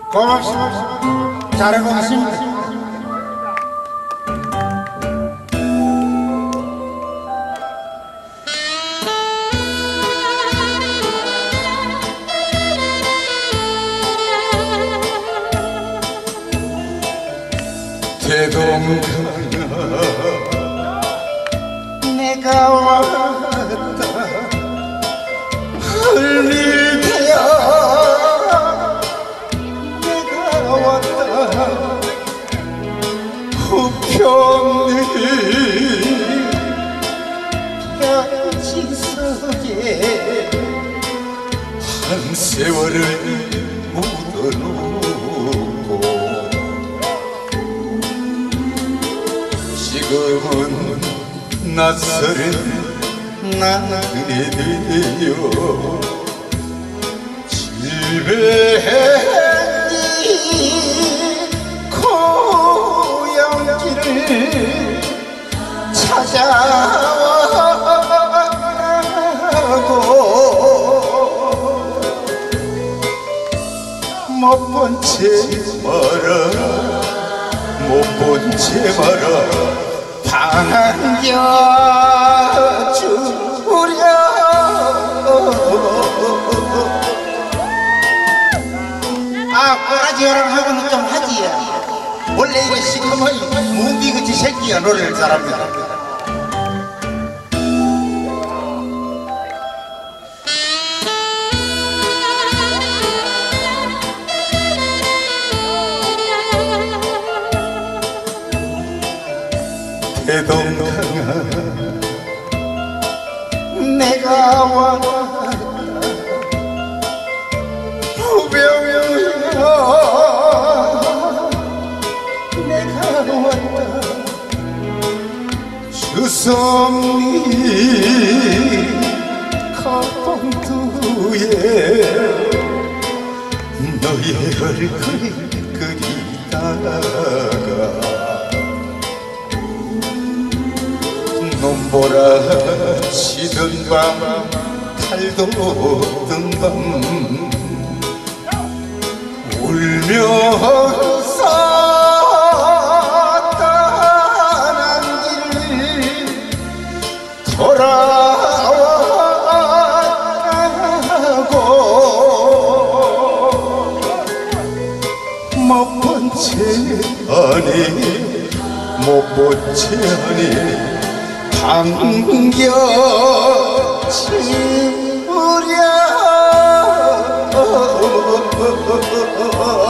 고맙습니다. 잘해보겠습니다. 대동강아 내가 왔다 흘릴테야 내가 왔다 우편리 야지석에 한 세월을 묻어놓고 지금은 낯설은 나그네 되어 질배했니 고향길을 찾아와고 못 본 채 마라 못 본 채 마라 반겨주랴 꼬라지어랑하고는 좀 하지. 원래 이래 시커먼 뭉디그치 새끼야 노래를 잘합니다. 대동강아 내가 왔다 부병이야 내가 왔다 주섬니 거봉두에 너의 얼굴 그리다가 눈보라 치던 밤 달도 든 밤 울면서 떠난 길 돌아왔다고 못 본 채 아니 못 본 채 아니 반겨주랴